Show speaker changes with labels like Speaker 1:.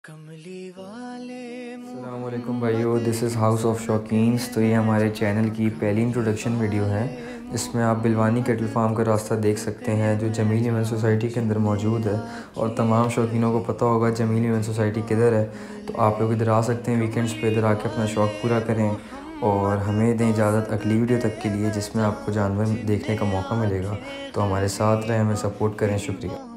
Speaker 1: अस्सलाम वालेकुम भाइयों, this is house of Shaukeens. तो ये हमारे चैनल की पहली इंट्रोडक्शन वीडियो है। इसमें आप बिलवानी कैटल फार्म का रास्ता देख सकते हैं जो जमील इवेंट सोसाइटी के अंदर मौजूद है। और तमाम शौकीनों को पता होगा जमील इवेंट सोसाइटी किधर है। तो आप लोग इधर आ सकते हैं वीकेंड्स पे, इधर आके अपना शौक़ पूरा करें। और हमें दें इजाज़त अगली वीडियो तक के लिए जिसमें आपको जानवर देखने का मौका मिलेगा। तो हमारे साथ रहें, हमें सपोर्ट करें। शुक्रिया।